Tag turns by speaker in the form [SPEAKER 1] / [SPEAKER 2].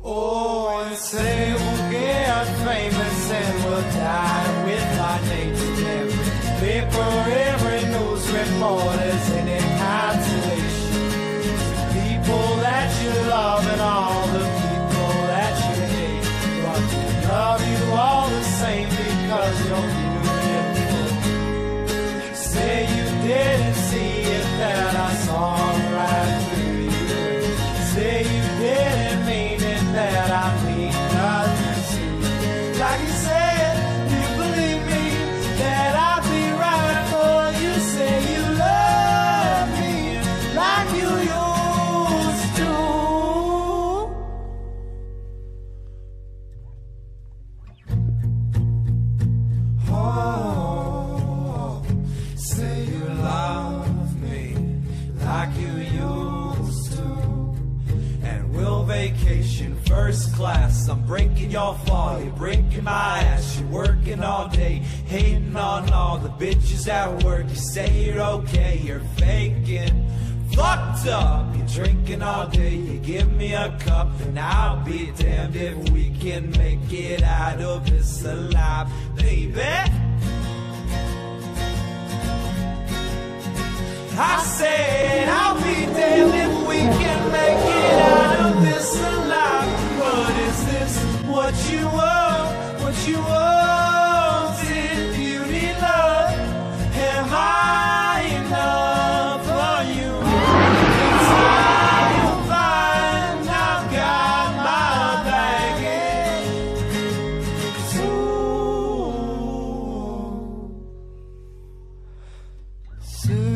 [SPEAKER 1] Oh, and say we'll get famous and we'll die with our names in every paper, every news report as any consolation. People that you love and all the people that you hate, but we love you all the same because you're beautiful. Say you didn't see it, that I saw right through you. Say you didn't mean it, that I mean nothing to you. Like you said, do you believe me that I'll be right for you? Say you love me like you used to. Oh, say you love me like you used to. And we'll vacation first class. I'm breaking your fall, you're breaking my ass. You're working all day, hating on all the bitches at work. You say you're okay, you're faking. Fucked up, you're drinking all day. You give me a cup and I'll be damned if we can make it out of this alive, baby. I said I'll be damned if we can make it out of this alive. But is this what you want? What you want? If you need love, am I enough for you? It's I'll find I've got my baggage. Soon.